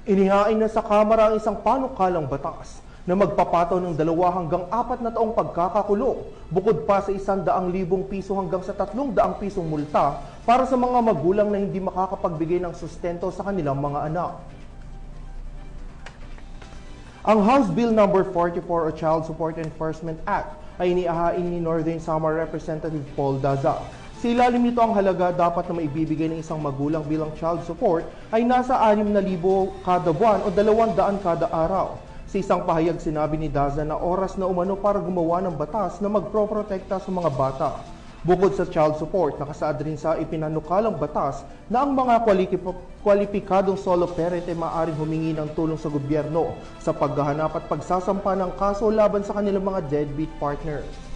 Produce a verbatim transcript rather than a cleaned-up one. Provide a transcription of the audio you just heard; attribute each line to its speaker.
Speaker 1: Inihain na sa Kamara ang isang panukalang batas na magpapataw ng dalawa hanggang apat na taong pagkakakulong, bukod pa sa isang daang libong piso hanggang sa tatlong daang pisong multa para sa mga magulang na hindi makakapagbigay ng sustento sa kanilang mga anak. Ang House Bill number forty-four o Child Support Enforcement Act ay iniahain ni Northern Samar Representative Paul Daza. Sa ilalim nito, ang halaga dapat na maibibigay ng isang magulang bilang child support ay nasa anim na libo kada buwan o dalawang daan kada araw. Sa isang pahayag, sinabi ni Daza na oras na umano para gumawa ng batas na magproprotekta sa mga bata. Bukod sa child support, nakasaad rin sa ipinanukalang batas na ang mga kwalipikadong solo parent ay maaaring humingi ng tulong sa gobyerno sa paghahanap at pagsasampa ng kaso laban sa kanilang mga deadbeat partner.